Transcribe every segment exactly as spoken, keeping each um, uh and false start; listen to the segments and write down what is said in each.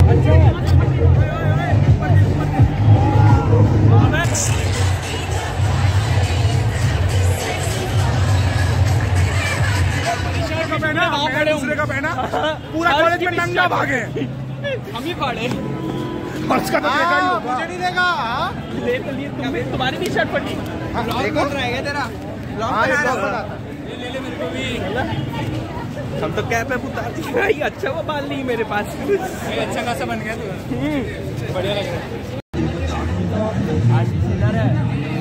दूसरे का पहना पूरा कॉलेज में नंगा भागे हम ही फाड़े और उसका तो देखा ही होगा। मुझे नहीं देगा। ले तो लिए तुम भी, तुम्हारी भी शर्ट फटी। ब्लॉग बन रहेगा तेरा, ब्लॉग बना रहा है। ले ले मेरे को भी। हम तो कैप है उतार दिया। अच्छा वो बाल नहीं मेरे पास। अच्छा खासा बन गया तू, बढ़िया लग रहा है। आज सीधा है।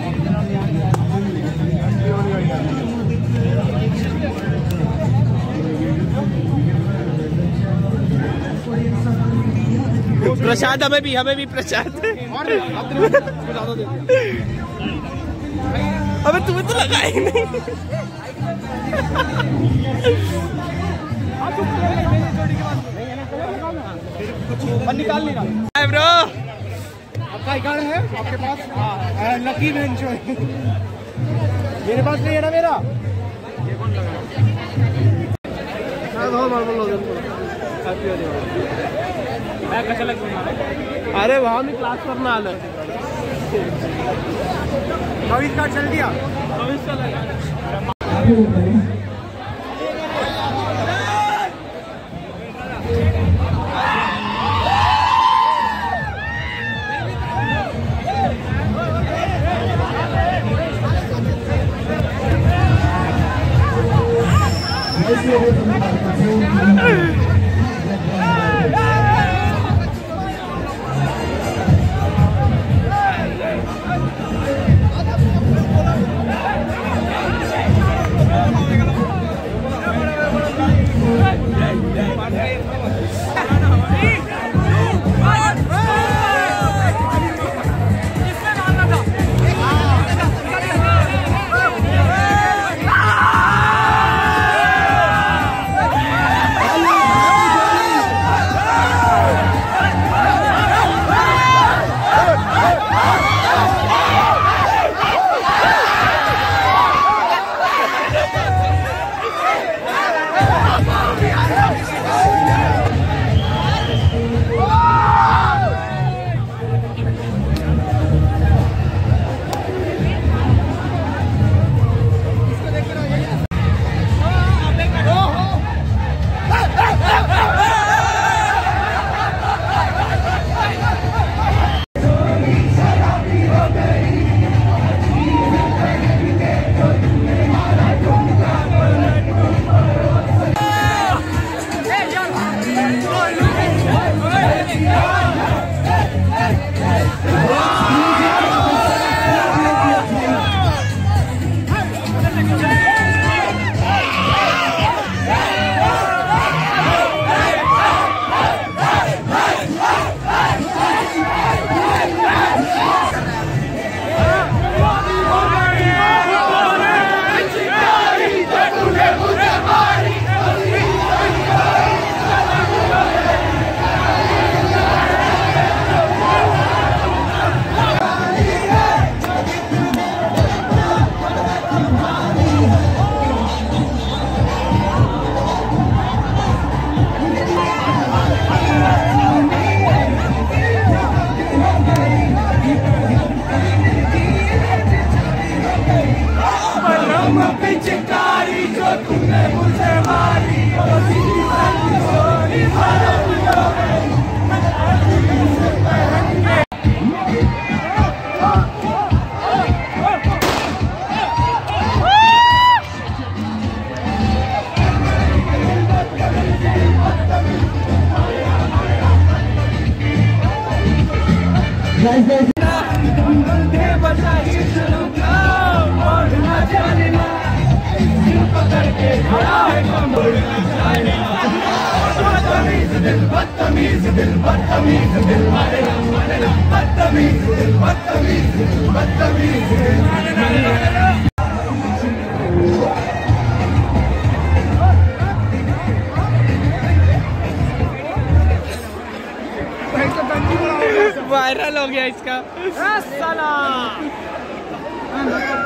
प्रसाद हमें भी हमें भी प्रसाद। अबे तुम्हें तो लगा ही नहीं। निकाल नहीं रहा ब्रो। आपका कार्ड है आपके पास? लकी बेंच मेरे पास नहीं है ना मेरा। अरे वहाँ में क्लास करना आना है। भविष्य कार्ड चल दिया। भविष्य लगा वायरल हो गया इसका।